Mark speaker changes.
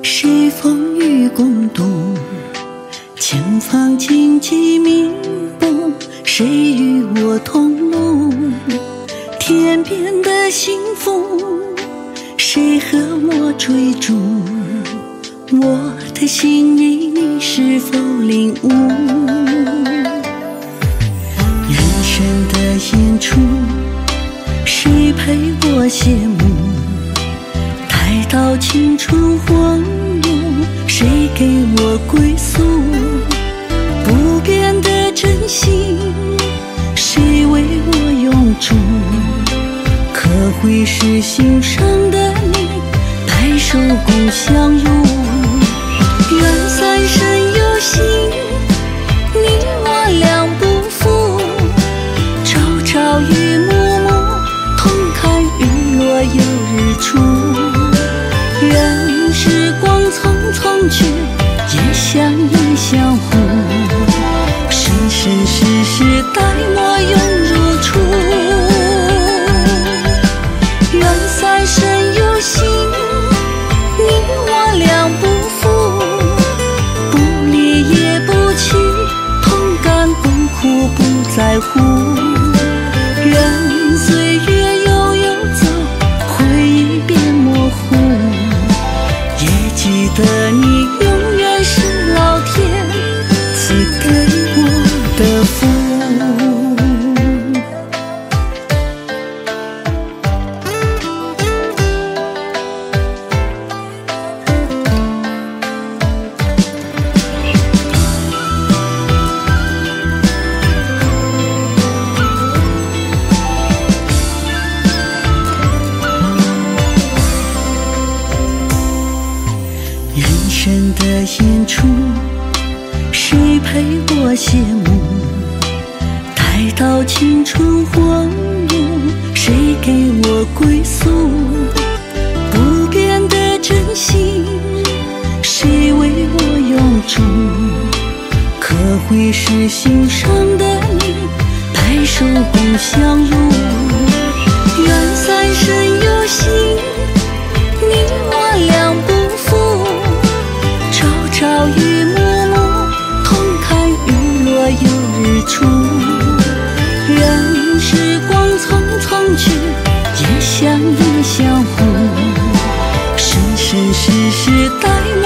Speaker 1: 谁风雨共度，前方荆棘密布，谁与我同路？天边的幸福，谁和我追逐？我的心意，你是否领悟？人生的演出，谁陪我谢幕？待到青春荒芜，谁给我归宿？不变的真心，谁为我永驻？可会是心上的你，白首共相濡？愿三生有幸，你我两不负，朝朝与暮暮，同看日落又日出。愿时光匆匆去，也相依相护，生生世世待我永如初。愿三生有幸，你我两不负，不离也不弃，同甘共苦不在乎。愿岁月悠悠走，回忆变模糊，也记得你永远是老天赐给我的福。人生的演出，谁陪我谢幕？待到青春荒芜，谁给我归宿？不变的真心，谁为我永驻？可会是心上的你，白首共相濡？愿三生有幸，你我两不负，朝与暮暮，同看日落又日出。愿时光匆匆去，也相依相护，生生世世待我